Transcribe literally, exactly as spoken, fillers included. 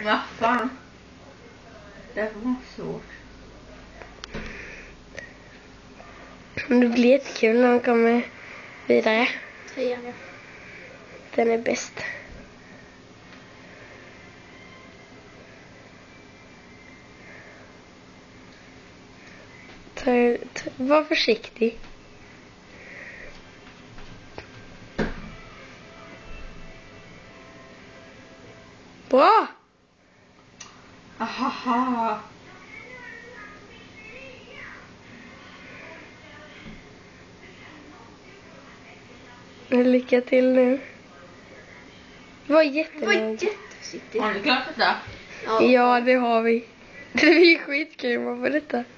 Vad fan. Det var svårt. Det blir jättekul när de kommer vidare. Trean, ja. Den är bäst. Ta, ta, var försiktig. Bra! Ahaha. Lycka till nu. Det var Det var jättelångt. jätteförsiktigt. Har ni klart detta? Ja, det har vi. Vi är skitgrymma på detta.